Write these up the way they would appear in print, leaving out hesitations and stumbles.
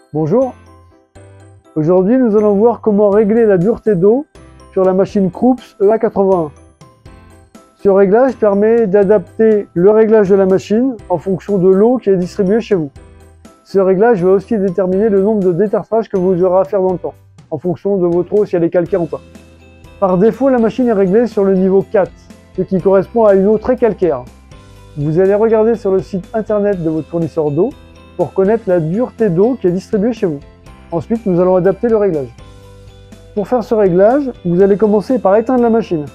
Bonjour, aujourd'hui nous allons voir comment régler la dureté d'eau sur la machine Krups EA81. Ce réglage permet d'adapter le réglage de la machine en fonction de l'eau qui est distribuée chez vous. Ce réglage va aussi déterminer le nombre de détartrage que vous aurez à faire dans le temps, en fonction de votre eau si elle est calcaire ou pas. Par défaut, la machine est réglée sur le niveau 4, ce qui correspond à une eau très calcaire. Vous allez regarder sur le site internet de votre fournisseur d'eau pour connaître la dureté d'eau qui est distribuée chez vous. Ensuite, nous allons adapter le réglage. Pour faire ce réglage, vous allez commencer par éteindre la machine.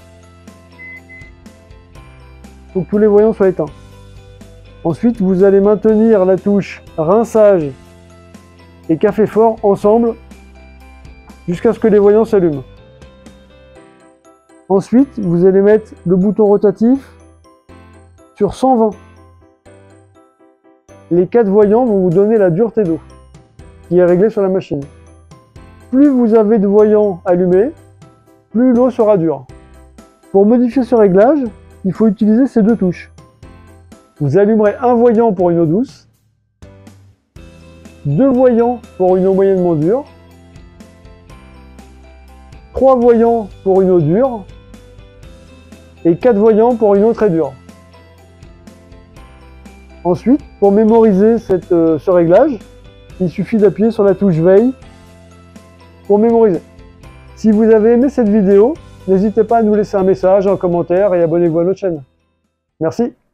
Il faut que tous les voyants soient éteints. Ensuite, vous allez maintenir la touche rinçage et café fort ensemble jusqu'à ce que les voyants s'allument. Ensuite, vous allez mettre le bouton rotatif sur 120. Les 4 voyants vont vous donner la dureté d'eau qui est réglée sur la machine. Plus vous avez de voyants allumés, plus l'eau sera dure. Pour modifier ce réglage, il faut utiliser ces deux touches. Vous allumerez un voyant pour une eau douce, 2 voyants pour une eau moyennement dure, 3 voyants pour une eau dure et 4 voyants pour une eau très dure. Ensuite, pour mémoriser ce réglage, il suffit d'appuyer sur la touche veille pour mémoriser. Si vous avez aimé cette vidéo, n'hésitez pas à nous laisser un message, un commentaire et abonnez-vous à notre chaîne. Merci.